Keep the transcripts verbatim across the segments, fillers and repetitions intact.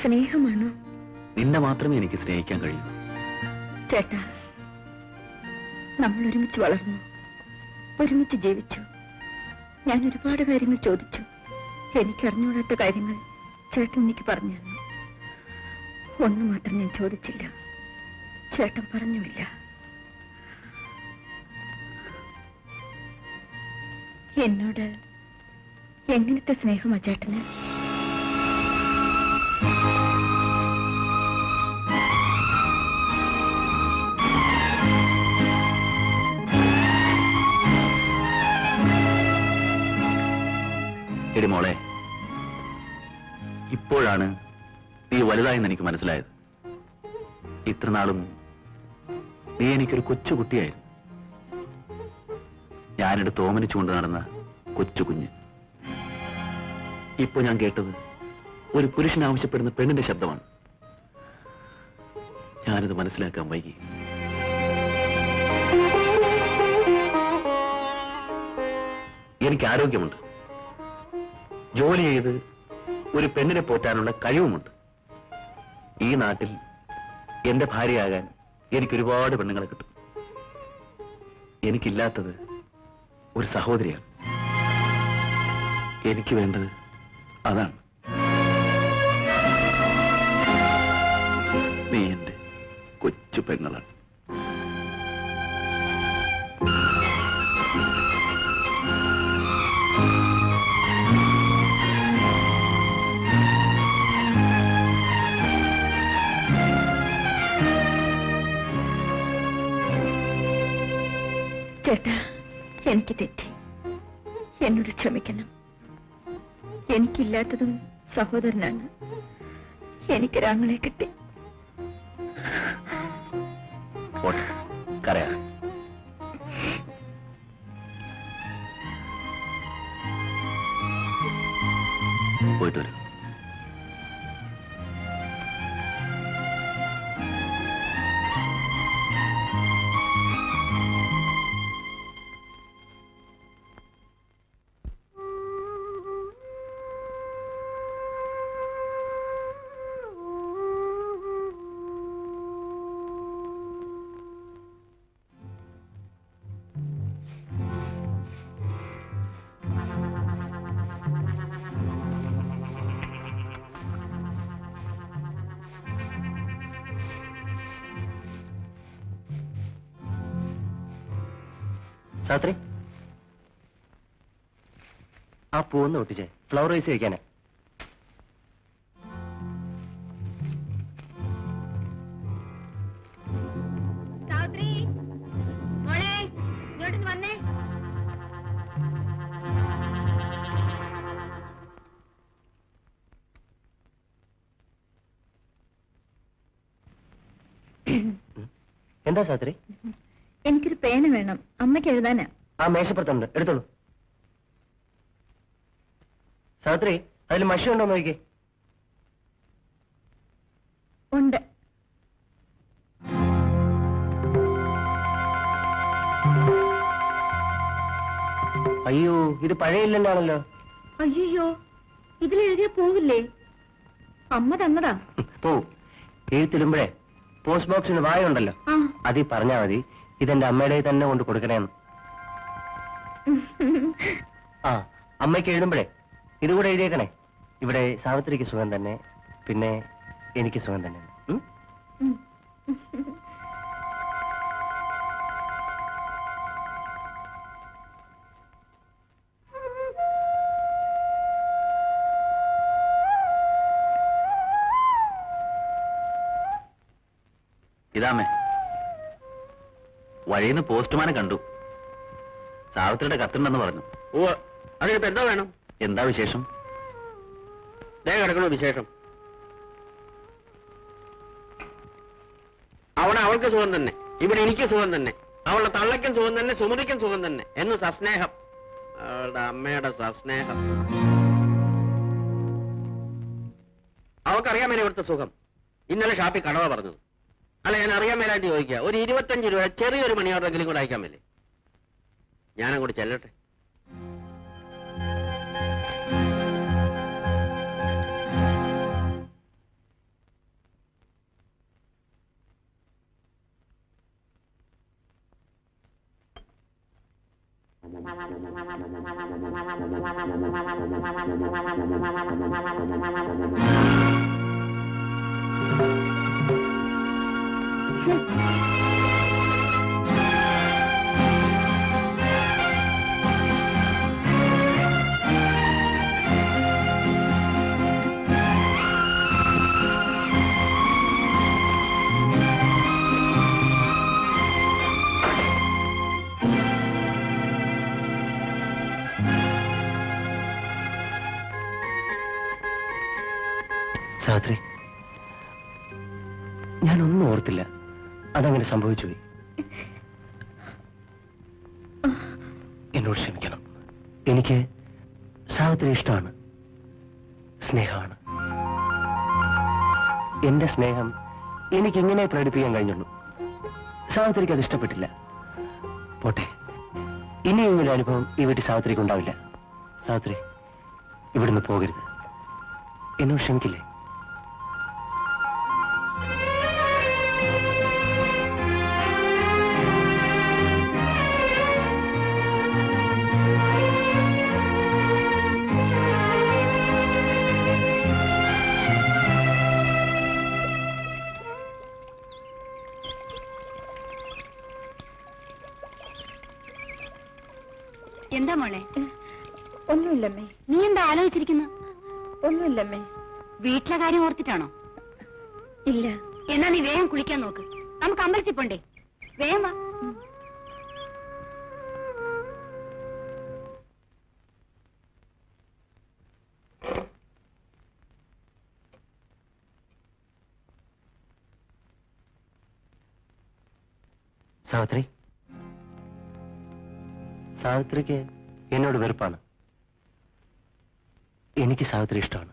സ്നേഹമാണോ? നിന്നെ മാത്രമേ എനിക്ക് സ്നേഹിക്കാൻ കഴിയൂ. ചേട്ടാ, നമ്മൾ ഒരുമിച്ച് വളർന്നു, ഒരുമിച്ച് ജീവിച്ചു. ഞാൻ ഒരുപാട് കാര്യങ്ങൾ ചോദിച്ചു. എനിക്കറിഞ്ഞൂടാത്ത കാര്യങ്ങൾ ചേട്ടൻ എനിക്ക് പറഞ്ഞു തന്നു. ഒന്നു മാത്രം ഞാൻ ചോദിച്ചില്ല, ചേട്ടൻ പറഞ്ഞില്ല. എന്നോട് എങ്ങനത്തെ സ്നേഹമാ ചേട്ടന്? എടി മോളെ, ഇപ്പോഴാണ് നീ വലുതായെന്ന് എനിക്ക് മനസ്സിലായത്. ഇത്രനാളും നീ എനിക്കൊരു കൊച്ചുകുട്ടിയായിരുന്നു. ഞാനെടുത്ത് ഓമനിച്ചുകൊണ്ട് നടന്ന കൊച്ചു കുഞ്ഞ്. ഇപ്പോ ഞാൻ കേട്ടത് ഒരു പുരുഷൻ ആവശ്യപ്പെടുന്ന പെണ്ണിന്റെ ശബ്ദമാണ്. ഞാനത് മനസ്സിലാക്കാൻ വൈകി. എനിക്ക് ആരോഗ്യമുണ്ട്, ജോലി ചെയ്ത് ഒരു പെണ്ണിനെ പോറ്റാനുള്ള കഴിവുമുണ്ട്. ഈ നാട്ടിൽ എന്റെ ഭാര്യയാകാൻ എനിക്കൊരുപാട് പെണ്ണുങ്ങളെ കിട്ടും. എനിക്കില്ലാത്തത് ഒരു സഹോദരിയാണ്. എനിക്ക് വേണ്ടത് അതാണ്. നീ എന്റെ കൊച്ചു പെങ്ങളാണ്. ചേട്ടാ, എനിക്ക് തെറ്റി, എന്നോട് ക്ഷമിക്കണം. എനിക്കില്ലാത്തതും സഹോദരനാണ്. എനിക്കൊരാങ്ങളെ കിട്ടി. കരയാ പോയിട്ട് വരും. സാത്രി, ആ പൂവൊന്ന് ഒട്ടിച്ചേ, ഫ്ലവർ വൈസ് കഴിക്കാനാ. എന്താ സാത്രി? എനിക്കൊരു പേന വേണം, അമ്മയ്ക്ക് എഴുതാനാ. ആ മേശപ്പുറത്തുണ്ട്, എടുത്തോളൂ. സാത്രി, അതിൽ മഷി ഉണ്ടോ നോക്കിക്കേ. ഉണ്ട്. അയ്യോ, ഇത് പഴയ ഇല്ലെന്നാണല്ലോ. അയ്യോ, ഇതിലെഴുതിയ പോവില്ലേ? അമ്മ തന്നതാ. പോ, എഴുത്തിടുമ്പോഴേ പോസ്റ്റ് ബോക്സിന് വായ ഉണ്ടല്ലോ, അതിൽ പറഞ്ഞാ മതി ഇതെന്റെ അമ്മയുടെ തന്നെ കൊണ്ട് കൊടുക്കണേന്ന്. ആ, അമ്മയ്ക്ക് എഴുതുമ്പോഴേ ഇതുകൂടെ എഴുതിയേക്കണേ. ഇവിടെ സാവിത്രിക്ക് സുഖം തന്നെ, പിന്നെ എനിക്ക് സുഖം തന്നെ. ഇതാമേ, വഴിന്ന് പോസ്റ്റ്മാനെ കണ്ടു. സാവിത്രിയുടെ കത്തുണ്ടെന്ന് പറഞ്ഞു. ഓ, അതിനിപ്പോ എന്താ വേണം? എന്താ വിശേഷം? ദേ കിടക്കണോ വിശേഷം? അവിടെ അവൾക്ക് സുഖം തന്നെ, ഇവിടെ എനിക്ക് സുഖം തന്നെ, അവളുടെ തള്ളയ്ക്കും സുഖം തന്നെ, സുമതിക്കും സുഖം തന്നെ എന്ന് സസ്നേഹം. അവളുടെ അമ്മയുടെ സസ്നേഹം. അവൾക്കറിയാമേലെ ഇവിടുത്തെ സുഖം. ഇന്നലെ ഷാപ്പിൽ കടവ പറഞ്ഞത്. അല്ല, ഞാൻ അറിയാൻ മേലായിട്ട് ചോദിക്കുക, ഒരു ഇരുപത്തഞ്ച് രൂപ ചെറിയൊരു മണിയോടെങ്കിലും കൂടെ അയക്കാൻ മേലേ? ഞാനങ്ങോട്ട് ചെല്ലട്ടെ. സാവിത്രി, ഞാനൊന്നും ഓർത്തില്ല. അതങ്ങനെ സംഭവിച്ചുപോയി. എന്നോട് ക്ഷമിക്കണം. എനിക്ക് സാവിത്രി ഇഷ്ടമാണ്, സ്നേഹമാണ്. എന്റെ സ്നേഹം എനിക്കിങ്ങനെ പ്രകടിപ്പിക്കാൻ കഴിഞ്ഞുള്ളൂ. സാവിത്രിക്ക് അത് ഇഷ്ടപ്പെട്ടില്ല. പോട്ടെ, ഇനിയും ഒരു അനുഭവം ഈ വീട്ടിൽ സാവിത്രിക്ക് ഉണ്ടാവില്ല. സാവിത്രി, ഇവിടുന്ന് പോകരുത്. എന്നോട് ക്ഷമിക്കില്ലേ? എന്താ മോളെ? ഒന്നുമില്ലമ്മേ. നീ എന്താ ആലോചിച്ചിരിക്കുന്നു? ഒന്നുമില്ലമ്മേ. വീട്ടിലെ കാര്യം ഓർത്തിട്ടാണോ? ഇല്ല. എന്നാ നീ വേഗം കുളിക്കാൻ നോക്ക്. നമുക്ക് അമ്പലത്തിൽ പോണ്ടേ? വേഗം വാ. സാവിത്രി, സാവിത്രിക്ക് എന്നോട് വെറുപ്പാണ്. എനിക്ക് സാവിത്രി ഇഷ്ടമാണ്.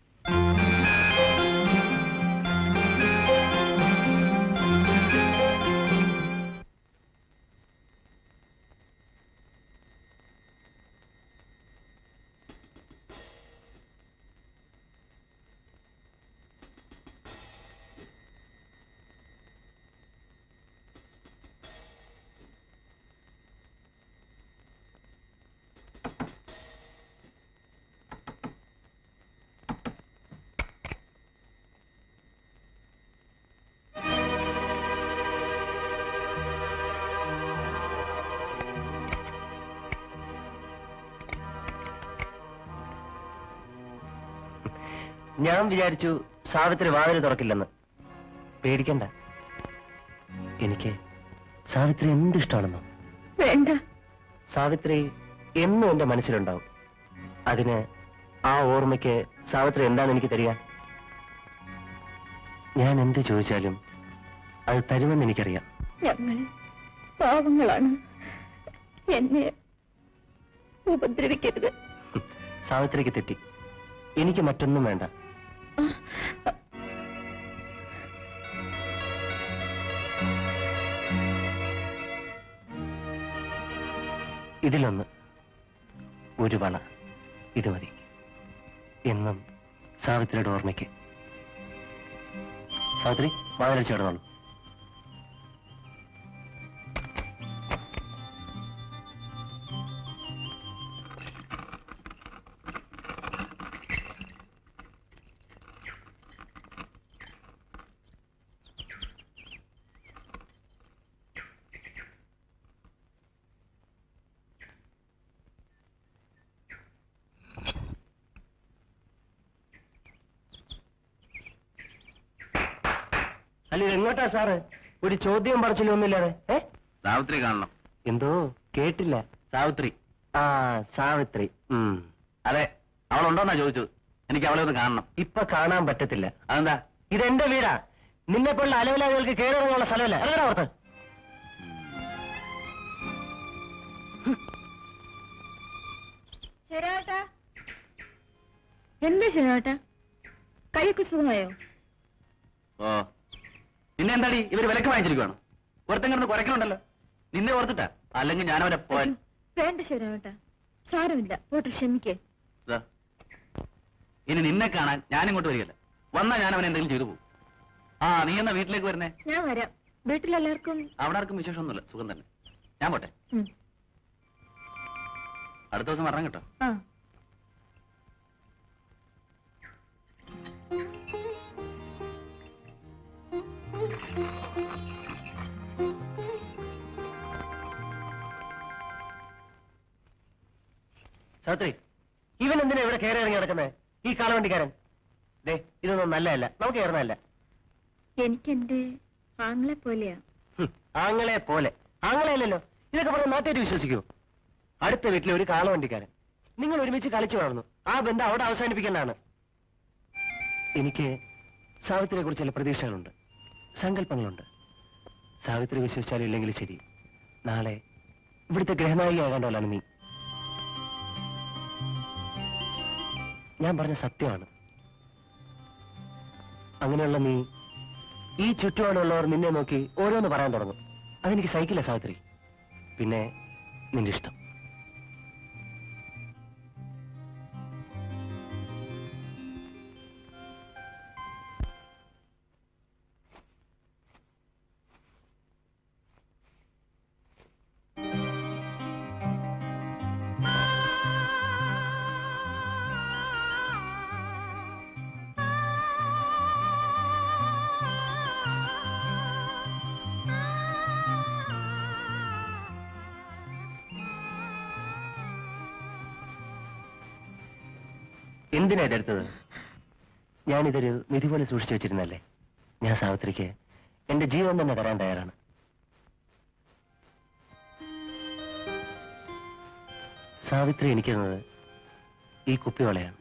ഞാൻ വിചാരിച്ചു സാവിത്രി വാതിൽ തുറക്കില്ലെന്ന്. പേടിക്കണ്ട, എനിക്ക് സാവിത്രി എന്തിഷ്ടമാണെന്നോ. വേണ്ട. സാവിത്രി എന്നും എന്റെ മനസ്സിലുണ്ടാവും. അതിന് ആ ഓർമ്മയ്ക്ക് സാവിത്രി എന്താണ് എനിക്ക് തരിക? ഞാൻ എന്ത് ചോദിച്ചാലും അത് തരുമെന്ന് എനിക്കറിയാം. ഞങ്ങൾ പാവങ്ങളാണ്. എന്നെ ഉപദ്രവിക്കരുത്. സാവിത്രിക്ക് തെറ്റി. എനിക്ക് മറ്റൊന്നും വേണ്ട. ഇതിലൊന്ന്, ഒരു വള, ഇത് മതി. എന്നും സാവിത്രിയുടെ ഓർമ്മയ്ക്ക്. സാവിത്രി, വാതിൽ ചേർന്നോളൂ. അല്ല, എങ്ങോട്ടാ സാറ്? ഒരു ചോദ്യം പറച്ചിലും ഒന്നുമില്ലാതെ. ഏ, സാവിത്രി കാണണം. എന്തോ കേട്ടില്ല. സാവിത്രി. ആ, സാവിത്രി. ഉം, അതെ, അവളുണ്ടോന്നാ ചോദിച്ചത്. എനിക്ക് അവളെ ഒന്ന് കാണണം. ഇപ്പൊ കാണാൻ പറ്റത്തില്ല. അതെന്താ? ഇതെന്റെ വീടാ. നിന്നെ പോലുള്ള അലവിലാദികൾക്ക് കയറിറങ്ങാനുള്ള സ്ഥലമല്ല. അതാണ് ഓർത്ത്. ശരാട്ടാ, എന്താ ശരാട്ടാ? കൈക്ക് സുഖമായോ? ഓ, നിന്നെ എന്താടി ഇവര് വിലക്ക് വാങ്ങിച്ചിരിക്കുവാണോ? ഒരുത്തം കിടന്ന് കുരക്കലുണ്ടല്ലോ. നിന്നെ ഓർത്തിട്ടാ, അല്ലെങ്കിൽ ഞാനവനെ പോൻ. വേണ്ട ശരാട്ടാ, സാരമില്ല. പോട്ടെ, ക്ഷമിക്കേ. ഇനി നിന്നെ കാണാൻ ഞാനിങ്ങോട്ട് വരികയല്ല. വന്നാ ഞാൻ അവനെ എന്തെങ്കിലും ചെയ്തു പോകും. ആ, നീ എന്നാ വീട്ടിലേക്ക് വരുന്നേ? ഞാൻ വരാം. വീട്ടിലെല്ലാവർക്കും അവിടെ ആർക്കും വിശേഷമൊന്നുമില്ല, സുഖം തന്നെ. ഞാൻ പോട്ടെ. ഉം. അടുത്ത ദിവസം വരണം കേട്ടോ. ആ സാവിത്രി, ഇവൻ എന്തിനാ ഇവിടെ കയറി ഇറങ്ങി നടക്കുന്നത്? ഈ കാളവണ്ടിക്കാരൻ ദേ, ഇതൊന്നും നല്ലതല്ല, നമുക്ക് കയറുന്നതല്ല. എനിക്ക് എന്റെ ആങ്ങളെ പോലെയാ. ഹും, ആങ്ങളെ പോലെ. ആങ്ങളെയല്ലല്ലോ, ഇതൊക്കെ പറഞ്ഞ നാട്ടുകാർ വിശ്വസിക്കൂ? അടുത്ത വീട്ടിലെ ഒരു കാളവണ്ടിക്കാരൻ, നിങ്ങൾ ഒരുമിച്ച് കളിച്ചു വളർന്നു, ആ ബന്ധം അവിടെ അവസാനിപ്പിക്കേണ്ടതാണ്. എനിക്ക് സാവിത്രിയെ കുറിച്ച് ചില പ്രതീക്ഷകളുണ്ട്, സങ്കല്പങ്ങളുണ്ട്. സാവിത്രി വിശ്വസിച്ചാലും ഇല്ലെങ്കിലും ശരി, നാളെ ഇവിടുത്തെ ഗ്രഹനായികയാകേണ്ടവളാണ് നീ. ഞാൻ പറഞ്ഞ സത്യമാണ്. അങ്ങനെയുള്ള നീ ഈ ചുറ്റുപാടുള്ളവർ നിന്നെ നോക്കി ഓരോന്ന് പറയാൻ തുടങ്ങും. അതെനിക്ക് സഹിക്കില്ല സാവിത്രി. പിന്നെ നിന്റെ ഇഷ്ടം. എന്തിനാ ഇതെടുത്തത്? ഞാനിതൊരു നിധി പോലെ സൂക്ഷിച്ചു വെച്ചിരുന്നല്ലേ. ഞാൻ സാവിത്രിക്ക് എന്റെ ജീവൻ തന്നെ തരാൻ തയ്യാറാണ്. സാവിത്രി എനിക്കെന്നത് ഈ കുപ്പിവളയാണ്.